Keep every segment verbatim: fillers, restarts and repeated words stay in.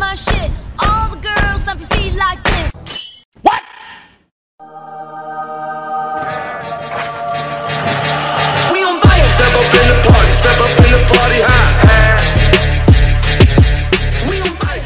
my shit. All the girls stomp your feet like this. What? We on fire. Step up in the party, step up in the party, high. We on fire.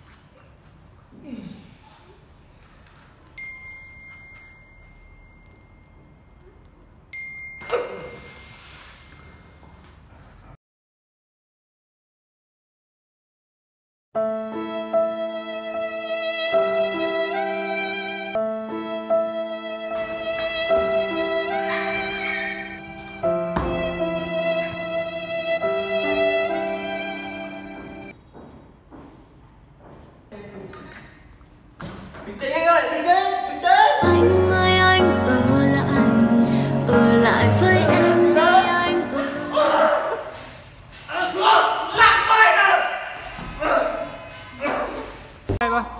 Bình tĩnh anh ơi, bình tĩnh, bình tĩnh. Anh ơi anh ở lại, ở lại với em đi anh ở. À, xuống, lạc vai nào. Đây coi.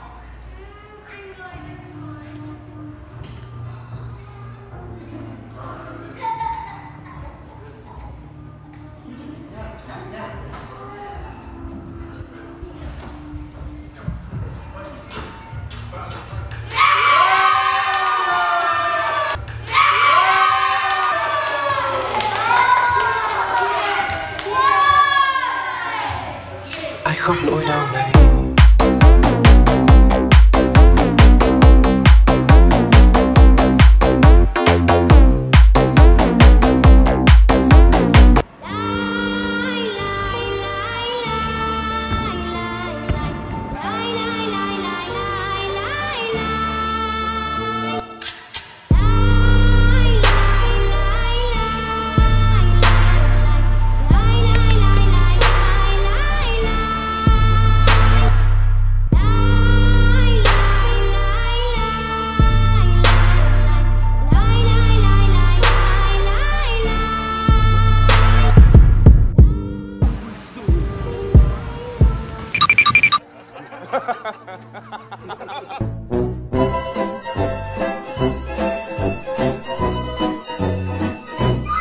Ai khóc nỗi đau này. Ha ha ha.